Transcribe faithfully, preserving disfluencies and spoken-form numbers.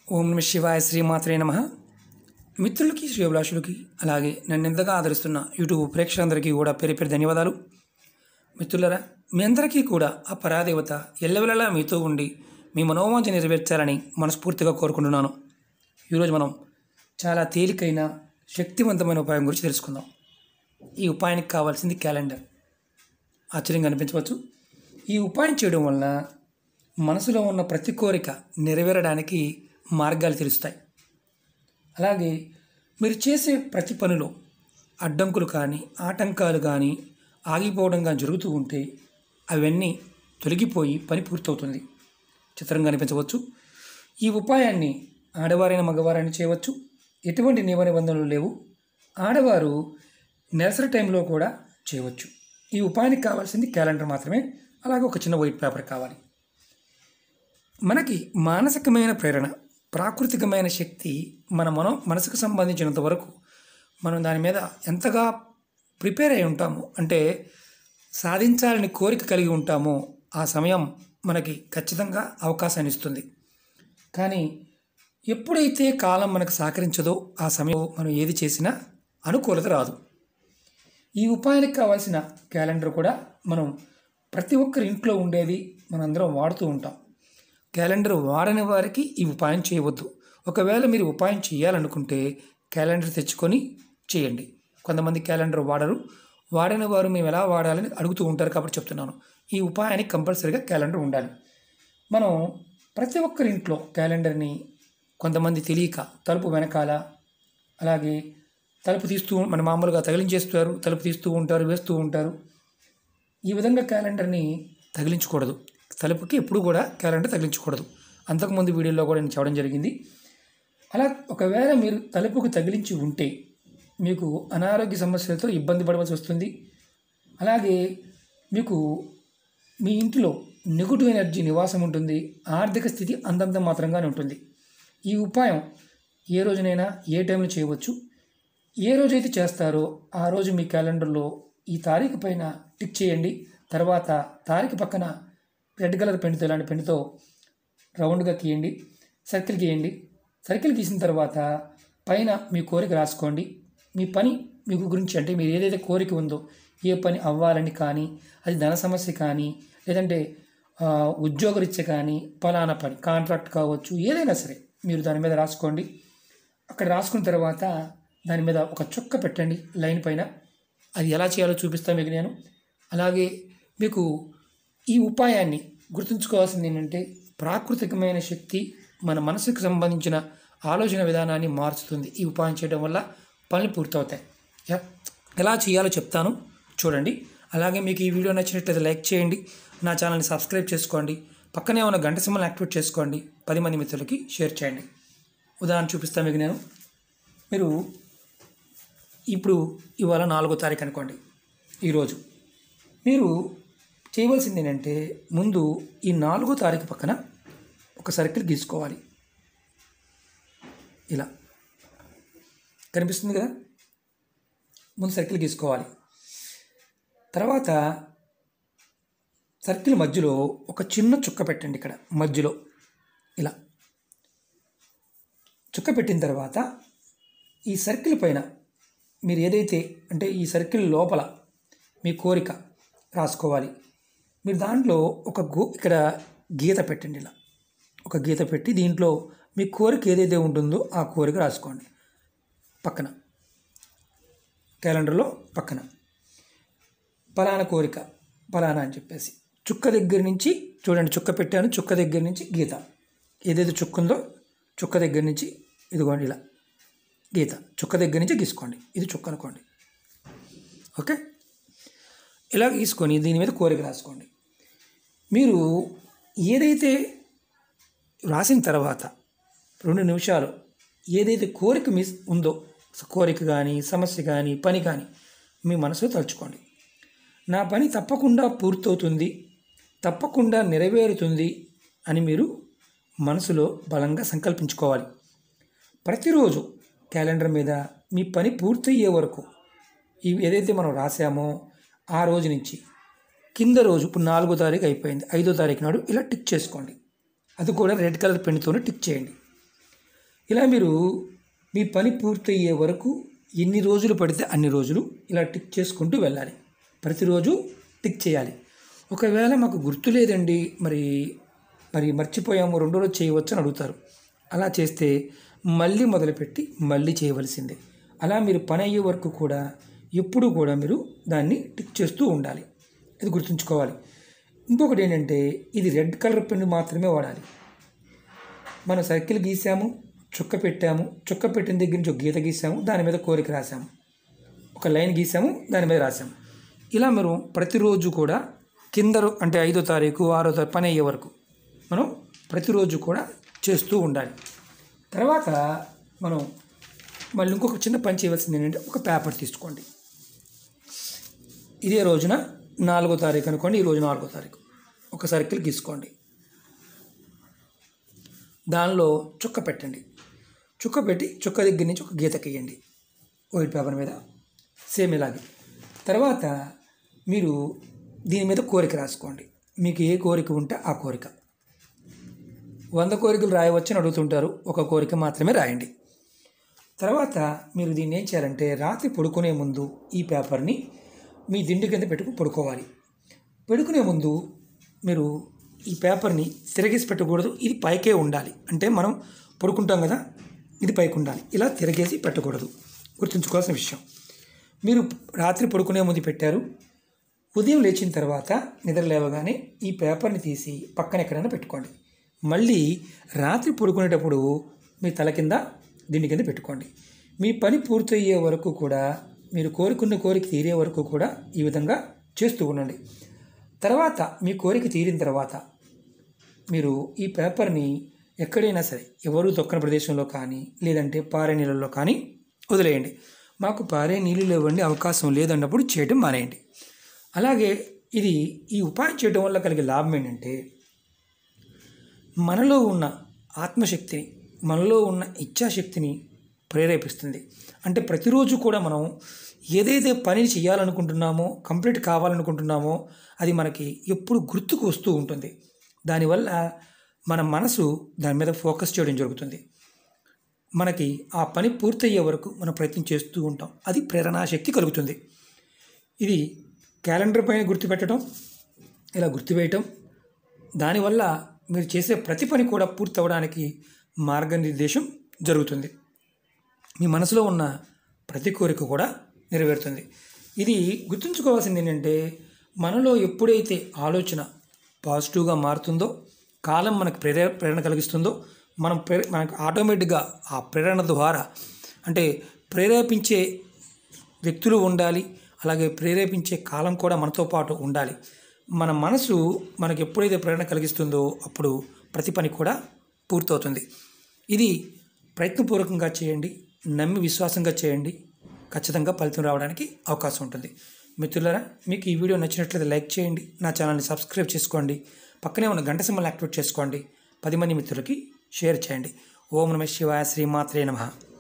ఓం నమ శివాయ శ్రీమాత్రే నమః. మిత్రులకి శ్రేయోభిలాషులకి అలాగే నన్ను ఎంతగా ఆదరిస్తున్న యూట్యూబ్ ప్రేక్షకులందరికీ కూడా పేరు పేరు ధన్యవాదాలు. మిత్రులరా, మీ అందరికీ కూడా ఆ పరాదేవత ఎల్లవెల్లలా మీతో ఉండి మీ మనోవాంఛ నెరవేర్చాలని మనస్ఫూర్తిగా కోరుకుంటున్నాను. ఈరోజు మనం చాలా తేలికైన శక్తివంతమైన ఉపాయం గురించి తెలుసుకుందాం. ఈ ఉపాయానికి కావాల్సింది క్యాలెండర్. ఆశ్చర్యంగా అనిపించవచ్చు. ఈ ఉపాయం చేయడం వలన మనసులో ఉన్న ప్రతి కోరిక నెరవేరడానికి మార్గాలు తెలుస్తాయి. అలాగే మీరు చేసే ప్రతి పనిలో అడ్డంకులు కానీ ఆటంకాలు కానీ ఆగిపోవడం కానీ జరుగుతూ ఉంటే అవన్నీ తొలగిపోయి పని పూర్తవుతుంది. చిత్రంగా అనిపించవచ్చు. ఈ ఉపాయాన్ని ఆడవారైన మగవారైనా చేయవచ్చు. ఎటువంటి నియమ నిబంధనలు లేవు. ఆడవారు నెలసరి టైంలో కూడా చేయవచ్చు. ఈ ఉపాయానికి కావాల్సింది క్యాలెండర్ మాత్రమే. అలాగే ఒక చిన్న వైట్ పేపర్ కావాలి. మనకి మానసికమైన ప్రేరణ, ప్రాకృతికమైన శక్తి మన మనం మనసుకు సంబంధించినంత వరకు మనం దాని మీద ఎంతగా ప్రిపేర్ అయి ఉంటామో, అంటే సాధించాలని కోరిక కలిగి ఉంటామో ఆ సమయం మనకి ఖచ్చితంగా అవకాశాన్ని ఇస్తుంది. కానీ ఎప్పుడైతే కాలం మనకు సహకరించదో ఆ సమయం మనం ఏది చేసినా అనుకూలత రాదు. ఈ ఉపాయానికి కావాల్సిన క్యాలెండర్ కూడా మనం ప్రతి ఒక్కరి ఇంట్లో ఉండేది మనందరం వాడుతూ ఉంటాం. క్యాలెండర్ వాడని వారికి ఈ ఉపాయం చేయవద్దు. ఒకవేళ మీరు ఉపాయం చేయాలనుకుంటే క్యాలెండర్ తెచ్చుకొని చేయండి. కొంతమంది క్యాలెండర్ వాడరు. వాడని వారు మేము ఎలా వాడాలని అడుగుతూ ఉంటారు కాబట్టి చెప్తున్నాను. ఈ ఉపాయానికి కంపల్సరీగా క్యాలెండర్ ఉండాలి. మనం ప్రతి ఒక్కరి ఇంట్లో క్యాలెండర్ని కొంతమంది తెలియక తలుపు వెనకాల, అలాగే తలుపు తీస్తూ మన మామూలుగా తగిలించేస్తారు, తలుపు తీస్తూ ఉంటారు, వేస్తూ ఉంటారు. ఈ విధంగా క్యాలెండర్ని తగిలించకూడదు. తలుపుకి ఎప్పుడు కూడా క్యాలెండర్ తగిలించకూడదు. అంతకుముందు వీడియోలో కూడా నేను చెప్పడం జరిగింది. అలా ఒకవేళ మీరు తలుపుకు తగిలించి ఉంటే మీకు అనారోగ్య సమస్యలతో ఇబ్బంది పడవలసి వస్తుంది. అలాగే మీకు మీ ఇంట్లో నెగటివ్ ఎనర్జీ నివాసం ఉంటుంది. ఆర్థిక స్థితి అంతంత మాత్రంగానే ఉంటుంది. ఈ ఉపాయం ఏ రోజునైనా ఏ టైంలో చేయవచ్చు. ఏ రోజైతే చేస్తారో ఆ రోజు మీ క్యాలెండర్లో ఈ తారీఖు పైన టిక్ చేయండి. తర్వాత తారీఖు పక్కన రెడ్ కలర్ పెన్తో, ఇలాంటి పెన్తో రౌండ్గా గీయండి, సర్కిల్ గీయండి. సర్కిల్ గీసిన తర్వాత పైన మీ కోరిక రాసుకోండి. మీ పని మీకు గురించి, అంటే మీరు ఏదైతే కోరిక ఉందో, ఏ పని అవ్వాలని కానీ, అది ధన సమస్య కానీ, లేదంటే ఉద్యోగరీత్యా కానీ, ఫలానా పని కాంట్రాక్ట్ కావచ్చు, ఏదైనా సరే మీరు దాని మీద రాసుకోండి. అక్కడ రాసుకున్న తర్వాత దాని మీద ఒక చుక్క పెట్టండి లైన్ పైన. అది ఎలా చేయాలో చూపిస్తాను మీకు నేను. అలాగే మీకు ఈ ఉపాయాన్ని గుర్తుంచుకోవాల్సింది ఏంటంటే, ప్రాకృతికమైన శక్తి మన మనసుకు సంబంధించిన ఆలోచన విధానాన్ని మార్చుతుంది. ఈ ఉపాయం చేయడం వల్ల పనులు పూర్తవుతాయి. ఎలా చేయాలో చెప్తాను, చూడండి. అలాగే మీకు ఈ వీడియో నచ్చినట్లయితే లైక్ చేయండి, నా ఛానల్ని సబ్స్క్రైబ్ చేసుకోండి, పక్కనే ఉన్న గంట సింబల్ని యాక్టివేట్ చేసుకోండి, పది మంది మిత్రులకి షేర్ చేయండి. ఉదాహరణ చూపిస్తాను మీకు నేను. మీరు ఇప్పుడు ఇవాళ నాలుగో తారీఖు అనుకోండి. ఈరోజు మీరు చేయవలసింది ఏంటంటే, ముందు ఈ నాలుగో తారీఖు పక్కన ఒక సర్కిల్ గీసుకోవాలి. ఇలా కనిపిస్తుంది కదా. ముందు సర్కిల్ గీసుకోవాలి. తర్వాత సర్కిల్ మధ్యలో ఒక చిన్న చుక్క పెట్టండి. ఇక్కడ మధ్యలో ఇలా చుక్క పెట్టిన తర్వాత ఈ సర్కిల్ పైన మీరు ఏదైతే, అంటే ఈ సర్కిల్ లోపల మీ కోరిక రాసుకోవాలి. మీరు దాంట్లో ఒక గో ఇక్కడ గీత పెట్టండి. ఇలా ఒక గీత పెట్టి దీంట్లో మీ కోరిక ఏదైతే ఉంటుందో ఆ కోరిక రాసుకోండి. పక్కన క్యాలెండర్లో పక్కన ఫలానా కోరిక ఫలానా అని చెప్పేసి చుక్క దగ్గర నుంచి చూడండి, చుక్క పెట్టాను, చుక్క దగ్గర నుంచి గీత ఏదైతే చుక్క ఉందో చుక్క దగ్గర నుంచి ఇదిగోండి ఇలా గీత చుక్క దగ్గర నుంచి గీసుకోండి. ఇది చుక్క అనుకోండి. ఓకే, ఇలా గీసుకొని దీని మీద కోరిక రాసుకోండి. మీరు ఏదైతే రాసిన తర్వాత రెండు నిమిషాలు ఏదైతే కోరిక మీ ఉందో, కోరిక కానీ సమస్య కానీ పని కానీ మీ మనసులో తలుచుకోండి. నా పని తప్పకుండా పూర్తవుతుంది, తప్పకుండా నెరవేరుతుంది అని మీరు మనసులో బలంగా సంకల్పించుకోవాలి. ప్రతిరోజు క్యాలెండర్ మీద మీ పని పూర్తయ్యే వరకు ఇవి ఏదైతే మనం రాసామో ఆ రోజు నుంచి కింద రోజు, ఇప్పుడు నాలుగో తారీఖు అయిపోయింది, ఐదో తారీఖు నాడు ఇలా టిక్ చేసుకోండి. అది కూడా రెడ్ కలర్ పెన్తోనే టిక్ చేయండి. ఇలా మీరు మీ పని పూర్తయ్యే వరకు ఎన్ని రోజులు పడితే అన్ని రోజులు ఇలా టిక్ చేసుకుంటూ వెళ్ళాలి. ప్రతిరోజు టిక్ చేయాలి. ఒకవేళ మాకు గుర్తు లేదండి, మరి మరి మర్చిపోయాము, రెండో రోజు చేయవచ్చు అని అడుగుతారు. అలా చేస్తే మళ్ళీ మొదలుపెట్టి మళ్ళీ చేయవలసిందే. అలా మీరు పని అయ్యే వరకు కూడా ఎప్పుడు కూడా మీరు దాన్ని టిక్ చేస్తూ ఉండాలి. ఇది గుర్తుంచుకోవాలి. ఇంకొకటి ఏంటంటే, ఇది రెడ్ కలర్ పెన్ను మాత్రమే వాడాలి. మనం సర్కిల్ గీసాము, చుక్క పెట్టాము, చుక్క పెట్టిన దగ్గర నుంచి ఒక గీత గీసాము, దాని మీద కోరిక రాసాము, ఒక లైన్ గీసాము, దాని మీద రాసాము. ఇలా మనం ప్రతిరోజు కూడా కింద అంటే ఐదో తారీఖు ఆరో తారీఖు పని అయ్యే వరకు మనం ప్రతిరోజు కూడా చేస్తూ ఉండాలి. తర్వాత మనం మళ్ళీ ఇంకొక చిన్న పని చేయవలసింది ఏంటంటే, ఒక పేపర్ తీసుకోండి. ఇదే రోజున నాలుగో తారీఖు అనుకోండి, ఈరోజు నాలుగో తారీఖు ఒక సర్కిల్ గీసుకోండి. దానిలో చుక్క పెట్టండి. చుక్క పెట్టి చుక్క దగ్గర నుంచి ఒక గీత గీయండి వైట్ పేపర్ మీద, సేమ్ ఇలాగే. తర్వాత మీరు దీని మీద కోరిక రాసుకోండి. మీకు ఏ కోరిక ఉంటే ఆ కోరిక. వంద కోరికలు రాయవచ్చని అడుగుతుంటారు, ఒక కోరిక మాత్రమే రాయండి. తర్వాత మీరు దీన్ని ఏం చేయాలంటే, రాత్రి పడుకునే ముందు ఈ పేపర్ని మీ దిండు కింద పెట్టుకుని పడుకోవాలి. పడుకునే ముందు మీరు ఈ పేపర్ని తిరగేసి పెట్టకూడదు, ఇది పైకే ఉండాలి. అంటే మనం పడుకుంటాం కదా, ఇది పైకి ఉండాలి. ఇలా తిరగేసి పెట్టకూడదు, గుర్తుంచుకోవాల్సిన విషయం. మీరు రాత్రి పడుకునే ముందు పెట్టారు, ఉదయం లేచిన తర్వాత నిద్ర లేవగానే ఈ పేపర్ని తీసి పక్కన ఎక్కడైనా పెట్టుకోండి. మళ్ళీ రాత్రి పడుకునేటప్పుడు మీ తల కింద దిండి కింద పెట్టుకోండి. మీ పని పూర్తయ్యే వరకు కూడా, మీరు కోరుకున్న కోరిక తీరే వరకు కూడా ఈ విధంగా చేస్తూ ఉండండి. తర్వాత మీ కోరిక తీరిన తర్వాత మీరు ఈ పేపర్ని ఎక్కడైనా సరే, ఎవరు తొక్కని ప్రదేశంలో కానీ, లేదంటే పారే నీళ్ళల్లో కానీ వదిలేయండి. మాకు పారే నీళ్ళు లేవండి, అవకాశం లేదన్నప్పుడు చేయటం మానేయండి. అలాగే ఇది ఈ ఉపాయం చేయడం వల్ల కలిగే లాభం ఏంటంటే, మనలో ఉన్న ఆత్మశక్తిని, మనలో ఉన్న ఇచ్ఛాశక్తిని ప్రేరేపిస్తుంది. అంటే ప్రతిరోజు కూడా మనం ఏదైతే పని చేయాలనుకుంటున్నామో, కంప్లీట్ కావాలనుకుంటున్నామో అది మనకి ఎప్పుడు గుర్తుకు వస్తూ ఉంటుంది. దానివల్ల మన మనసు దాని మీద ఫోకస్ చేయడం జరుగుతుంది. మనకి ఆ పని పూర్తయ్యే వరకు మనం ప్రయత్నం చేస్తూ ఉంటాం. అది ప్రేరణాశక్తి కలుగుతుంది. ఇది క్యాలెండర్ పైన గుర్తుపెట్టడం, ఇలా గుర్తువేయటం, దానివల్ల మీరు చేసే ప్రతి పని కూడా పూర్తి అవ్వడానికి మార్గనిర్దేశం జరుగుతుంది. మీ మనసులో ఉన్న ప్రతి కోరిక కూడా నెరవేరుతుంది. ఇది గుర్తుంచుకోవాల్సింది ఏంటంటే, మనలో ఎప్పుడైతే ఆలోచన పాజిటివ్గా మారుతుందో, కాలం మనకు ప్రేరే ప్రేరణ కలిగిస్తుందో, మనం ప్రే మనకు ఆటోమేటిక్గా ఆ ప్రేరణ ద్వారా, అంటే ప్రేరేపించే వ్యక్తులు ఉండాలి, అలాగే ప్రేరేపించే కాలం కూడా మనతో పాటు ఉండాలి. మన మనసు మనకు ఎప్పుడైతే ప్రేరణ కలిగిస్తుందో అప్పుడు ప్రతి పని కూడా పూర్తవుతుంది. ఇది ప్రయత్నపూర్వకంగా చేయండి, నమ్మి విశ్వాసంగా చేయండి, ఖచ్చితంగా ఫలితం రావడానికి అవకాశం ఉంటుంది. మిత్రులారా, మీకు ఈ వీడియో నచ్చినట్లయితే లైక్ చేయండి, నా ఛానల్ని సబ్స్క్రైబ్ చేసుకోండి, పక్కనే ఉన్న గంట సింబల్ని యాక్టివేట్ చేసుకోండి, పది మంది మిత్రులకి షేర్ చేయండి. ఓం నమః శివాయ, శ్రీమాత్రే నమః.